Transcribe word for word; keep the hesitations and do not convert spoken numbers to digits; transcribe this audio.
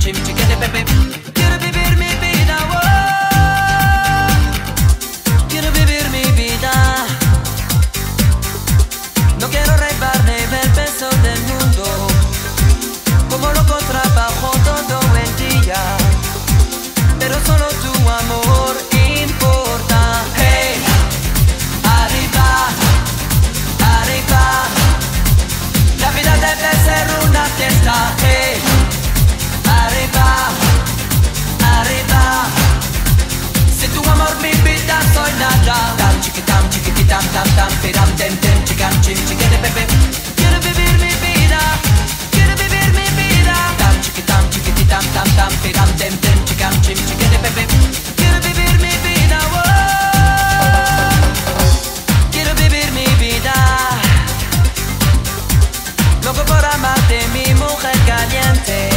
chim chiquete pepe. Quiero vivir mi vida, oh. Quiero vivir mi vida. No quiero repararme el peso del mundo. Como loco trabajo todo el día, pero solo tu amor importa. Hey, arriba, arriba. La vida debe ser una fiesta. Hey, arriba, arriba. Si tu amor mi vida soy nada. Tam chiquitam chiquititam tam tam tiram tem tem chicam chim chiquete pepe. Quiero vivir mi vida. Quiero vivir mi vida. Tam chiquitam chiquititam tam tam tiram tem tem chicam chim chiquete pepe. Quiero vivir mi vida. Oh. Quiero vivir mi vida. Loco por amarte, mi mujer caliente.